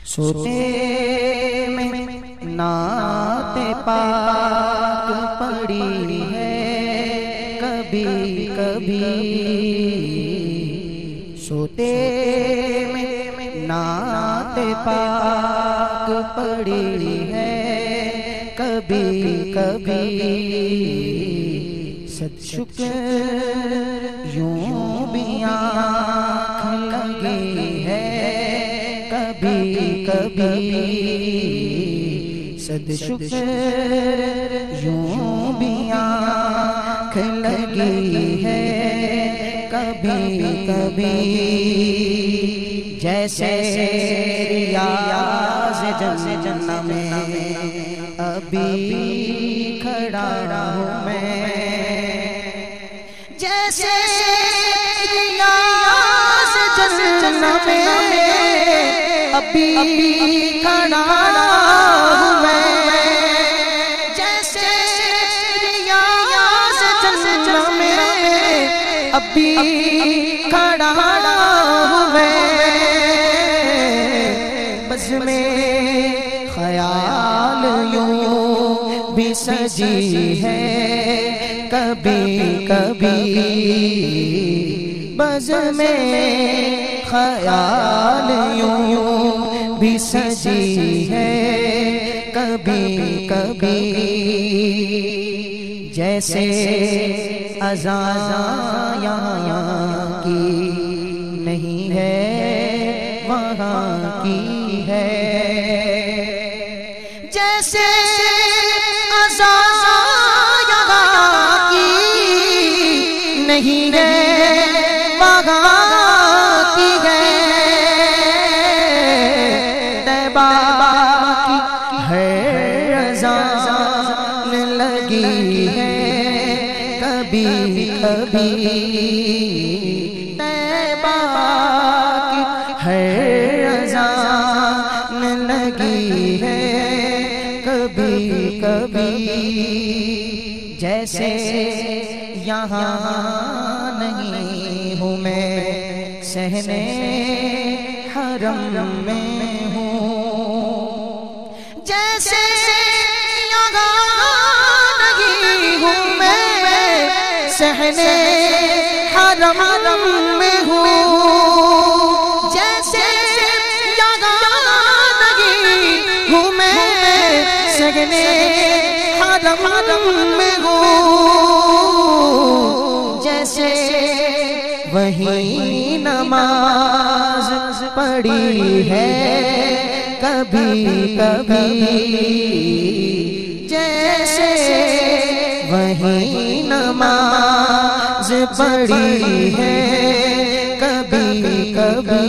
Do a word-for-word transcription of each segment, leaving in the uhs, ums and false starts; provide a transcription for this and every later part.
سوتے میں نعت پاک پڑی ہے کبھی کبھی، سوتے میں نعت پاک پڑی ہے کبھی کبھی، صد شکر یوں بھی آنکھ لگی ہے کبھی کبھی، صد شکر یوں بھی آنکھ لگی ہے کبھی کبھی، جیسے ریاض جنت میں ابھی کھڑا ہوں میں، جیسے ریاض جنت میں ابھی کھڑا ہوں میں، جیسے ریاض جنت میں ابھی کھڑا ہوں میں، بس میں خیال یوں بھی سجی ہے کبھی کبھی، بس میں خیال یوں بھی سجی ہے کبھی کبھی، جیسے اذان یہاں کی نہیں ہے وہاں کی ہے، جیسے اذان یہاں کی نہیں ہے وہاں کی ہے، طیبہ کی ہے اذان لگی ہے کبھی کبھی، طیبہ کی ہے اذان لگی ہے کبھی کبھی، جیسے یہاں نہیں ہوں میں صحنے حرم میں ہوں، جیسے یہاں نہیں ہوں میں صحنے حرم میں ہوں، جیسے یہاں نہیں ہوں میں صحنے حرم میں ہوں، جیسے وہی نماز پڑھی ہے کبھی کبھی، جیسے وہی نماز پڑھی ہے کبھی کبھی،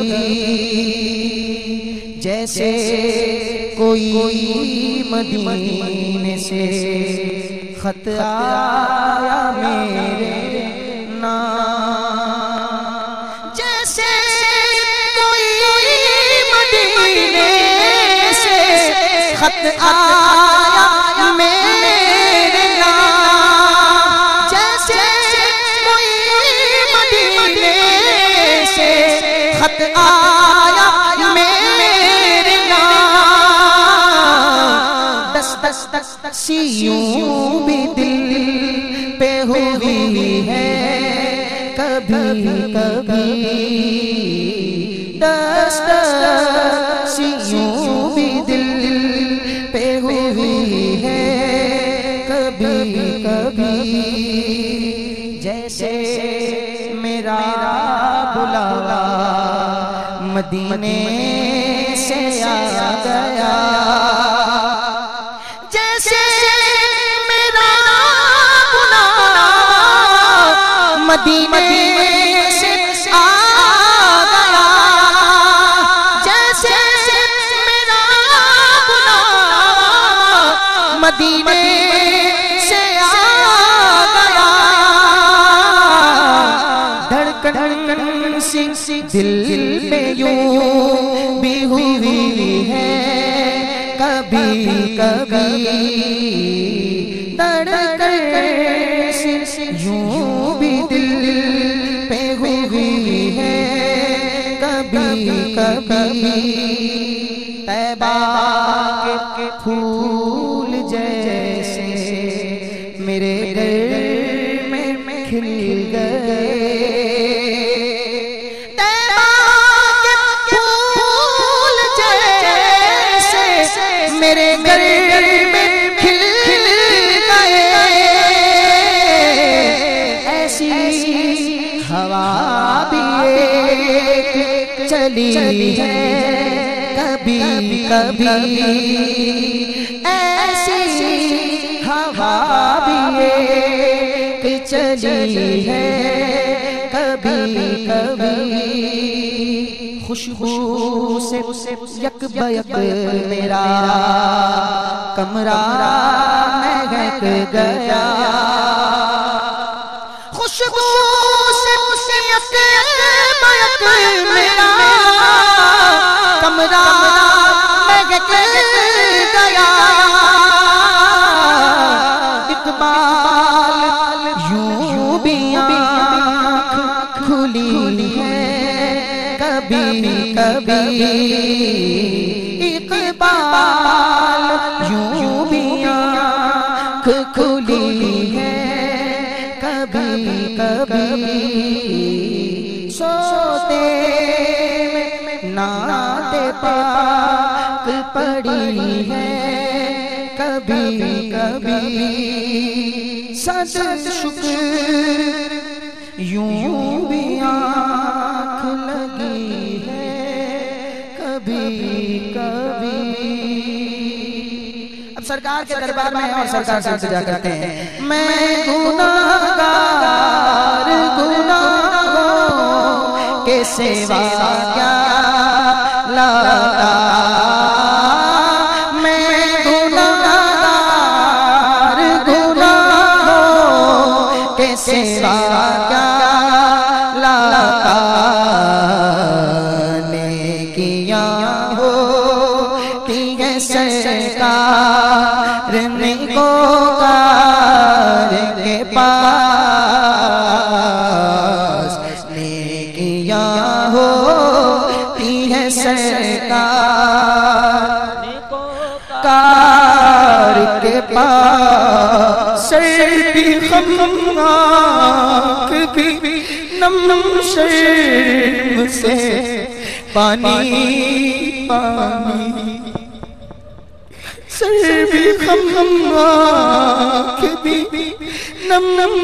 جیسے کوئی مدینے سے خط آیا میرے نام، جیسے کوئی مدینے سے خط آیا میرے نام، جیسے کوئی مدینے سے خط آیا میرے نام، دس دس دس سیوں بھی دل پہ ہوئی ہے کبھی کبھی، دس دس سیوں بھی دل پہ ہوئی ہے کبھی کبھی، جیسے میرا بلاوا مدینے سے آ گیا، جیسے میرا بلاوا مدینے سے آ گیا، جیسے میرا بلاوا مدینے سے آ گیا، دھڑکن سی دل میں یوں بھی ہوئی ہے کبھی کبھی، دھڑکن یوں بھی دل پہ ہوئی ہے کبھی کبھی، طیبہ کے پھول جیسے میرے گھر میں کھل گئے، طیبہ کے پھول جیسے میرے گھر میں کھل گئے، ایسی ہوا بھی ایک چلی ہے کبھی کبھی، ایسی ہوا بھی ایک چلی ہے کبھی کبھی، خوشبو سے یک بیک میرا کمرہ مہک گیا، خوشبو سے یک بیک میرا کمرہ مہک گیا، اقبال یوں بھی آنکھ کھلی ہے کبھی کبھی، اقبال یوں بھی آنکھ کھلی ہے کبھی کبھی، سوتے میں نعت پاک پڑی ہے کبھی کبھی، صد شکر یوں بھی آنکھ لگی ہے کبھی کبھی۔ اب سرکار کے دربار میں اور سرکار سے التجا کرتے ہیں، میں گناہگار گناہوں کے سوا کیا لاتا، میں گناہگار گناہوں کے سوا کیا لاتا، نیکیاں ہوتی ہیں سرکار نیکوکار کے پاس، نیکیاں ہوتی ہیں سرکار نیکوکار کے پاس، سر بھی خم آنکھ بھی نم شرم سے پانی پانی، سر بھی خم آنکھ بھی نم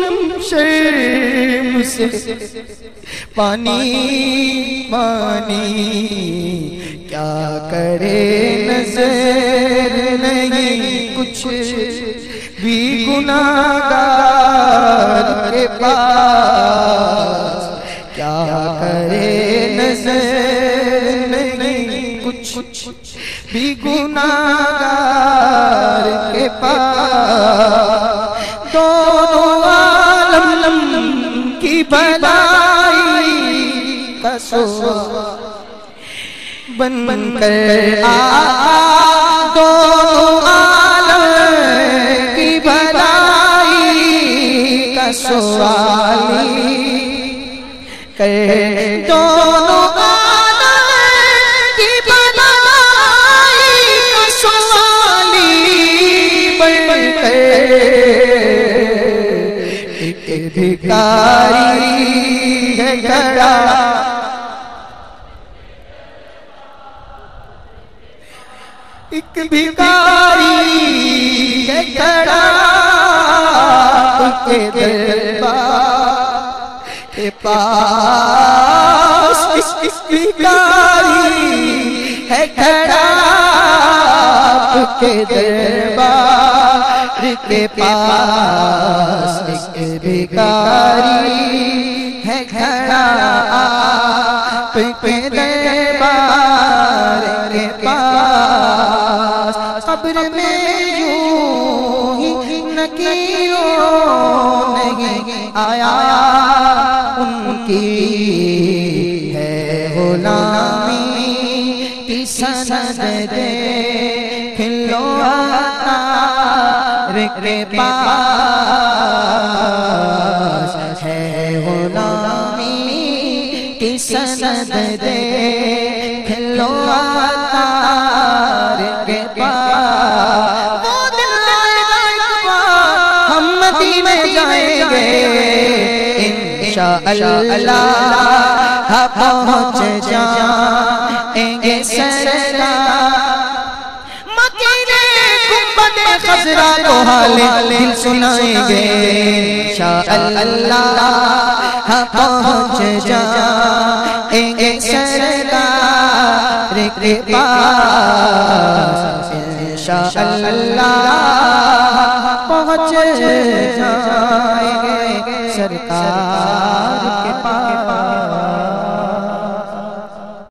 شرم سے پانی پانی، کیا کرے نظر نہیں کچھ بھی گناہگار کے پاس، کیا کرے نظر نہیں کچھ بھی گناہگار کے پاس، دونوں عالم کی بھلائی کا سوال بن بن کر آقا، دونوں عالم کی بھلائی کا سوالی کر، دونوں عالم کی بھلائی کا سوالی بن کر، ایک بھکاری ہے کھڑا، ایک بھکاری ہے کھڑا کے دربار کے پاس، ایک بھکاری ہے کھڑا کے دربار کے پاس، ایک بھکاری ہے کھڑا کے دربار کے پاس، قبر میں یوں ہی نکیروں نہیں آیا، ان کی ہے غلامی کی سند دیکھ لو اتار کے پاس، ہے غلامی کی سند دیکھ لو اتار انشاءاللہ پہنچ جائیں گے سرکار خضرا کو حال دل سنائیں گے انشاءاللہ پہنچ جائیں گے سرکار کے پاس انشاءاللہ پہنچ جائیں گے سرکار